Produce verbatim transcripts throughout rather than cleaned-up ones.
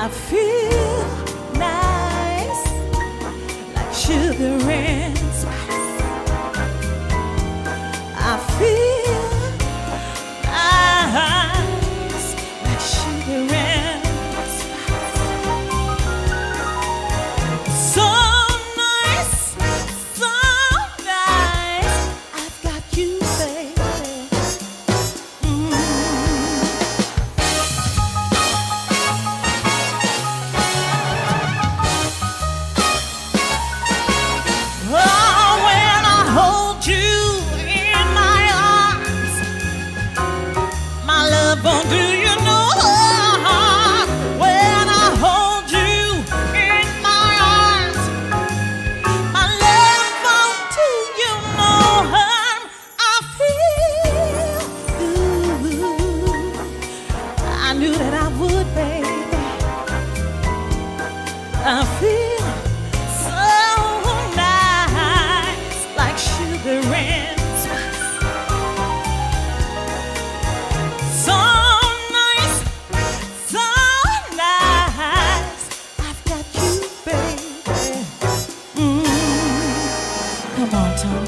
feel nice like sugar and spice. I feel nice like sugar and spice. So nice, so nice, I've got you, baby. Mm. Oh, when I hold you in my arms, my love won't do you no harm. When I hold you in my arms, my love won't do you no harm. I feel good. I knew that I would, baby. I feel so nice like sugar and spice. So nice, so nice, I've got you, baby. Mm. Come on, Tom.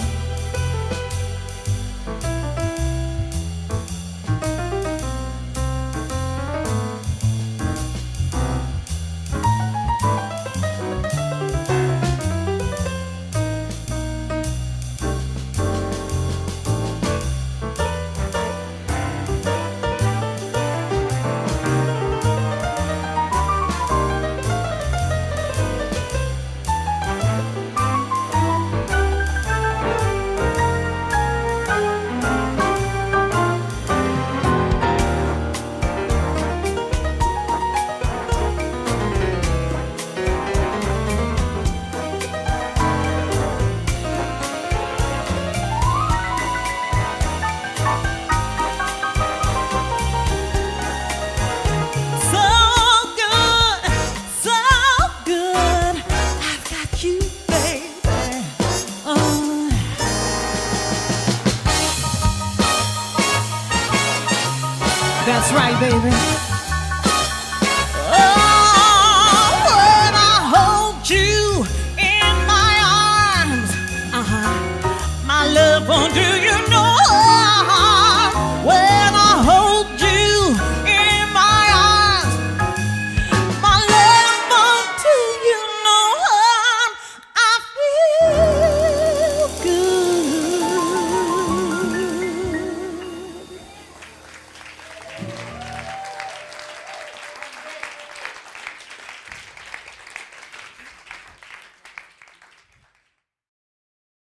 So good, so good, I've got you, baby. Oh. That's right, baby.